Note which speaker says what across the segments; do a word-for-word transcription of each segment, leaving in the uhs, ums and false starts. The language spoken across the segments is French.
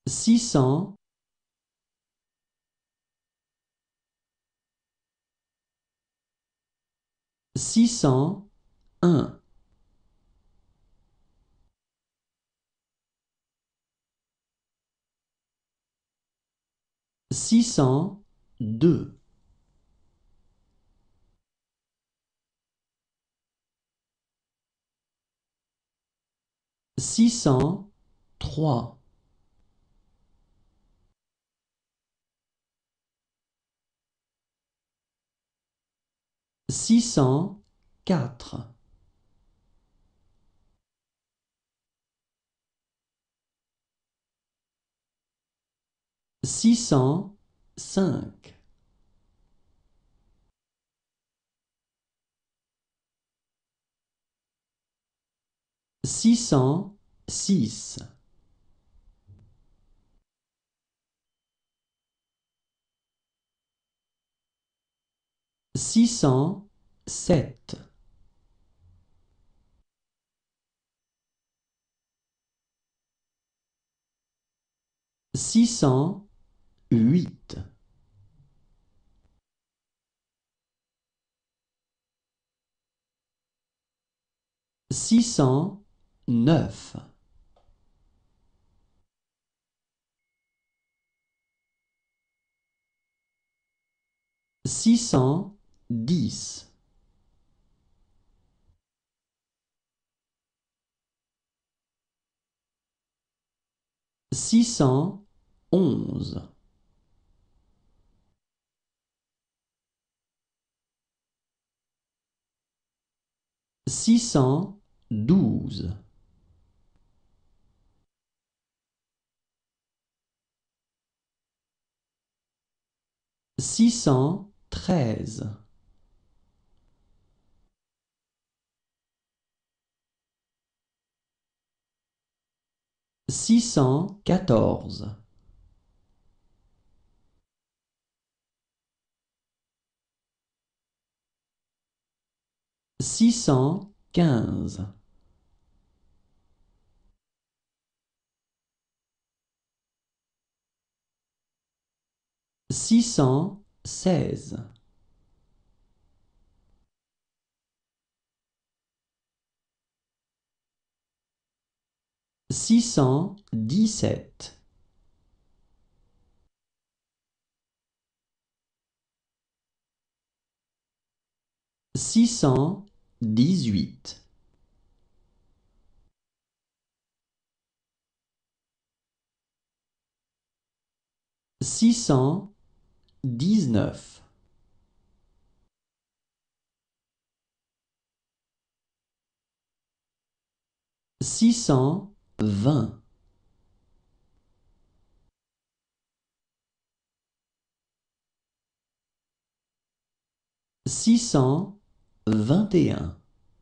Speaker 1: six cents, six cent un, six cent deux, six cent trois, six cent quatre, six cent cinq, six cent six, six cent sept, six cent huit, six cent neuf, six cent dix, six cent onze, six cent douze, six cent treize, six cent quatorze, six cent quinze, six cent seize, six cent dix-sept, six cent dix-huit, six cent dix-neuf, six cent vingt, six cent vingt et un,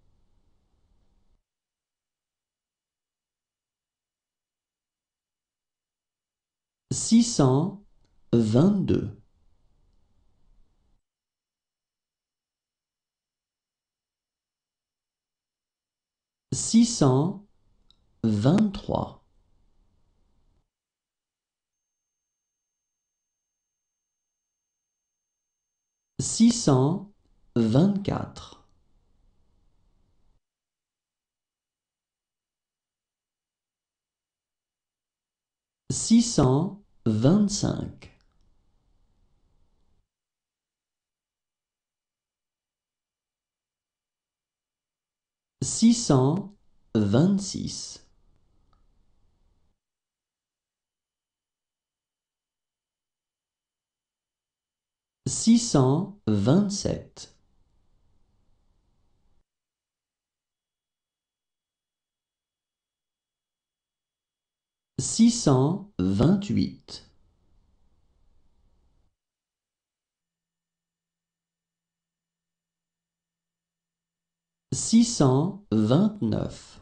Speaker 1: six cent vingt-deux, six cent vingt-trois, six cent vingt-quatre, six cent vingt-cinq, six cent vingt-six, six cent vingt-sept, six cent vingt-huit, six cent vingt-neuf,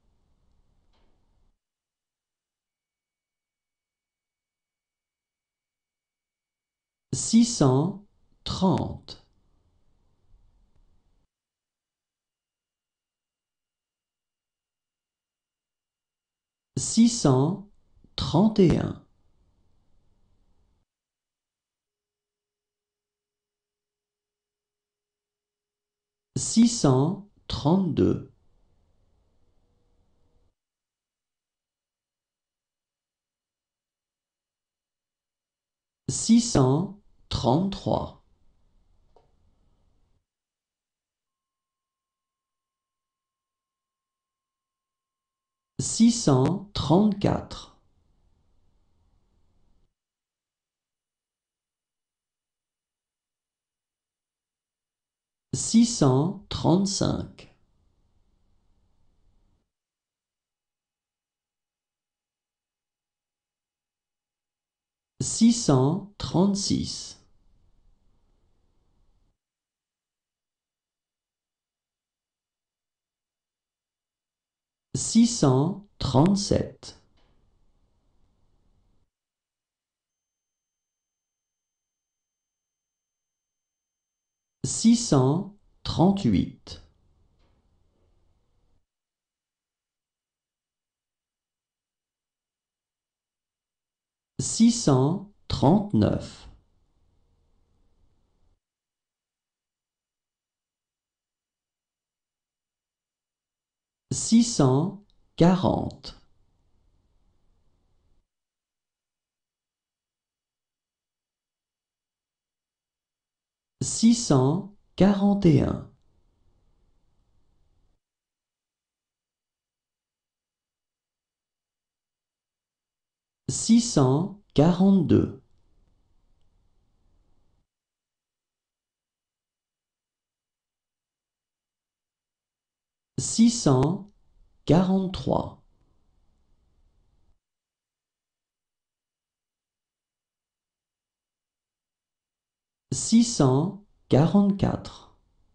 Speaker 1: six cent trente, six cent trente et un, six cent trente-deux, six cent trente-trois, six cent trente-quatre, six cent trente-cinq, six cent trente-six, six cent trente-sept, six cent trente-huit, six cent trente-neuf, six cent quarante, six cent quarante et un, six cent quarante-deux, six cent quarante-trois, six cent quarante-quatre,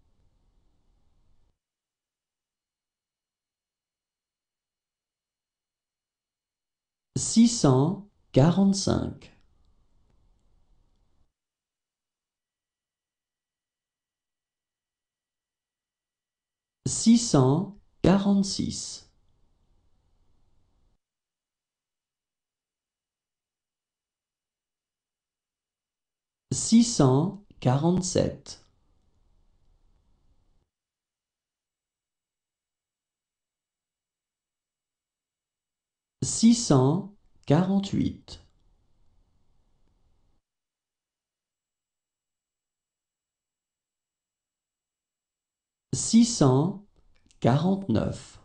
Speaker 1: six cent quarante-cinq, six cent quarante-six, six cent quarante-sept, six cent quarante-huit, six cent quarante-neuf,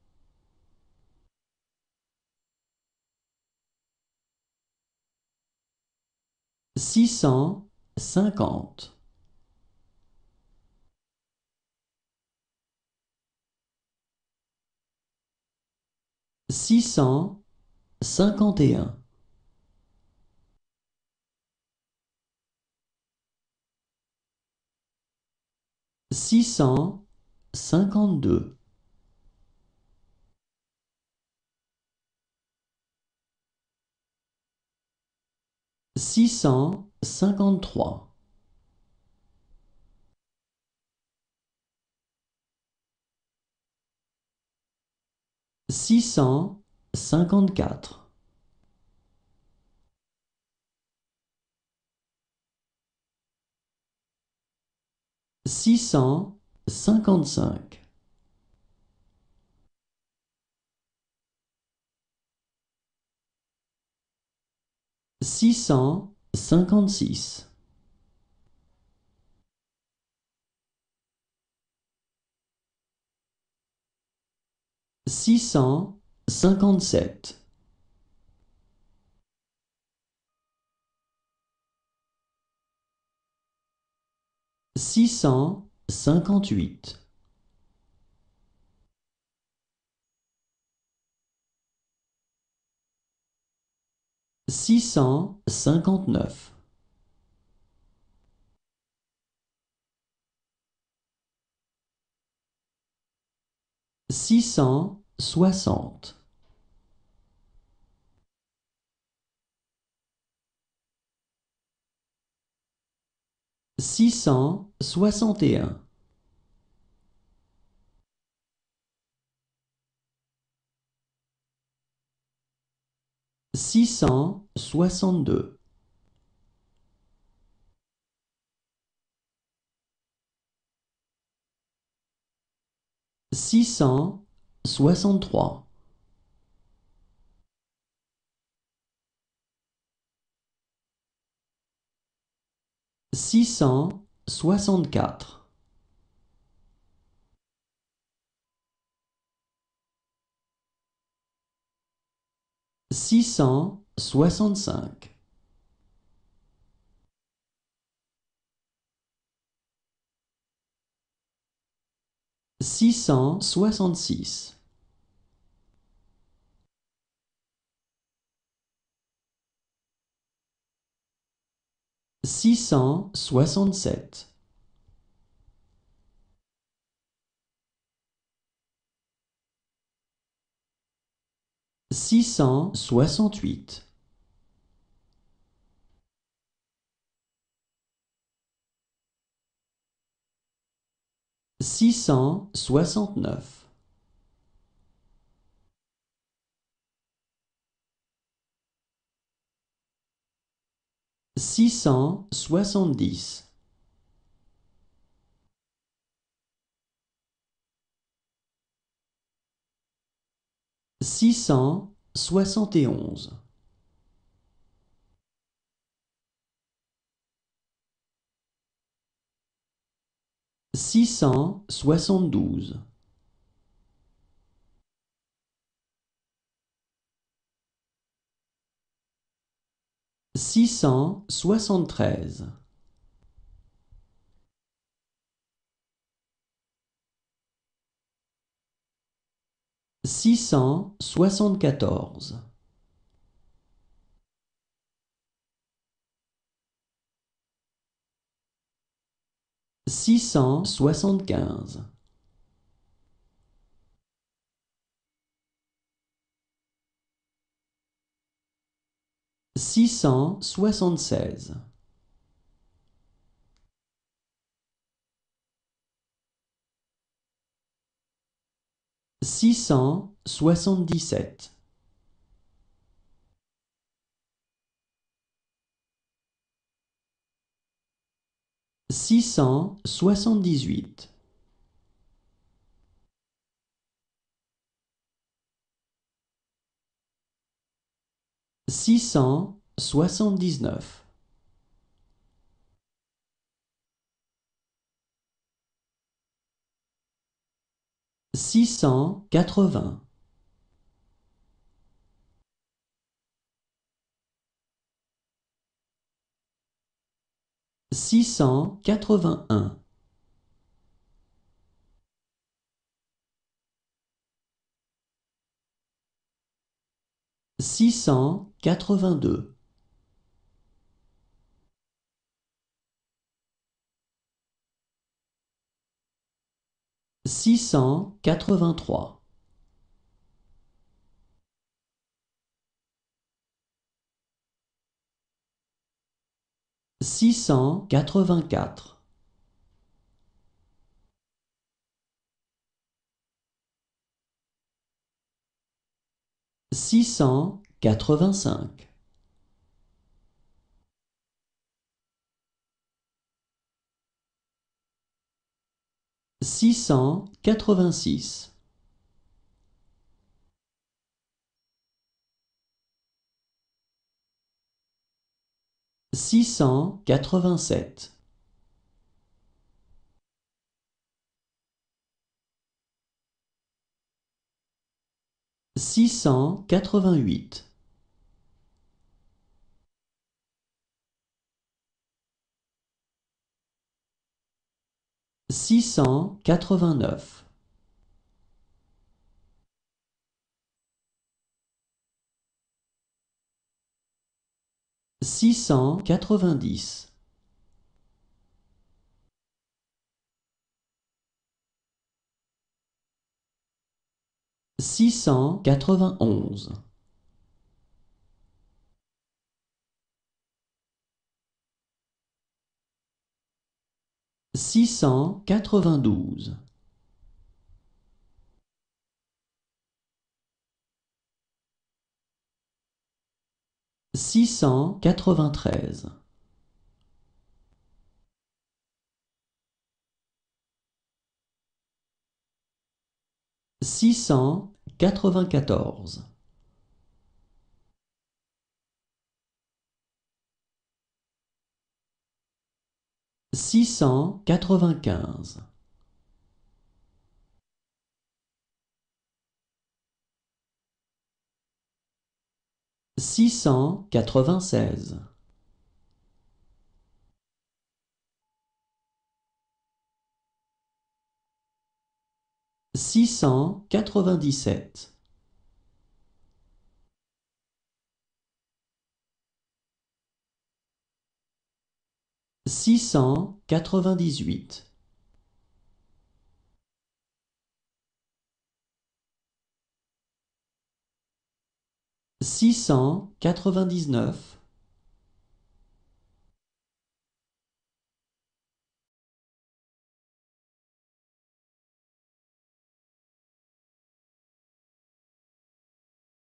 Speaker 1: six cent cinquante, six cent cinquante et un, six cent cinquante-deux, six cent cinquante-trois, six cent cinquante-quatre, six cent cinquante-cinq, six cent cinquante-six, six cent cinquante-sept, six cent cinquante-huit, six cent cinquante-neuf, six cent soixante, six cent soixante et un, six cent soixante-deux, six cent soixante-trois, six cent soixante-quatre, six cent soixante-cinq, six cent soixante-six, six cent soixante-sept, six cent soixante-huit, six cent soixante-neuf, six cent soixante-dix, six cent soixante et onze, six cent soixante-douze, six cent soixante-treize, six cent soixante-quatorze, six cent soixante-quinze, six cent soixante-seize, six cent soixante-dix-sept, six cent soixante-dix-huit, six cent soixante-dix-neuf, six cent quatre-vingts, six cent quatre-vingt-un, six cent quatre-vingt-deux, six cent quatre-vingt-trois, six cent quatre-vingt-quatre, six cent quatre-vingt-cinq, six cent quatre-vingt-six, six cent quatre-vingt-sept, six cent quatre-vingt-huit, six cent quatre-vingt-neuf, six cent quatre-vingt-dix, six cent quatre-vingt-onze, six cent quatre-vingt-douze, six cent quatre-vingt-treize, six cent quatre-vingt-quatorze, six cent quatre-vingt-quinze, six cent quatre-vingt-seize, six cent quatre-vingt-dix-sept, six cent quatre-vingt-dix-huit, six cent quatre-vingt-dix-neuf,